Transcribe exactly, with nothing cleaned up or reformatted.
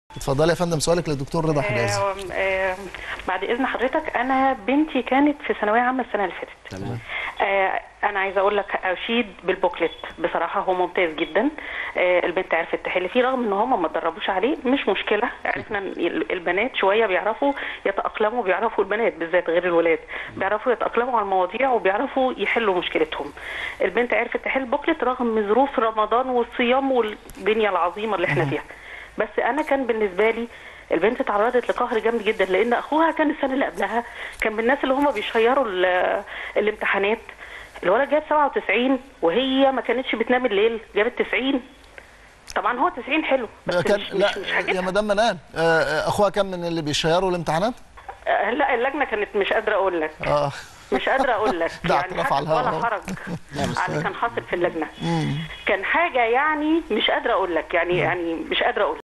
اتفضلي يا فندم، سؤالك للدكتور رضا حجازي. آه آه بعد اذن حضرتك، انا بنتي كانت في ثانويه عامه السنه اللي فاتت. تمام. آه انا عايزه اقول لك اشيد بالبوكلت، بصراحه هو ممتاز جدا. آه البنت عرفت تحل فيه رغم ان هم ما اتدربوش عليه، مش مشكله. عرفنا ان البنات شويه بيعرفوا يتاقلموا، بيعرفوا البنات بالذات غير الولاد بيعرفوا يتاقلموا على المواضيع وبيعرفوا يحلوا مشكلتهم. البنت عرفت تحل بوكلت رغم ظروف رمضان والصيام والدنيا العظيمه اللي احنا فيها. بس انا كان بالنسبه لي البنت اتعرضت لقهر جامد جدا، لان اخوها كان السنه اللي قبلها كان من الناس اللي هم بيشيروا الامتحانات. الولد جاب سبعة وتسعين وهي ما كانتش بتنام الليل، جابت تسعين. طبعا هو تسعين حلو بس كان مش لا مش, مش حاجتها. يا مدام منال، اخوها كان من اللي بيشيروا الامتحانات؟ لا اللجنه كانت مش قادره اقول لك. اه مش قادره اقول لك ده يعني اعتراف على الهواء ولا حرج على اللي كان حاصل في اللجنه. كان حاجه يعني مش قادره اقول لك، يعني يعني مش قادره اقول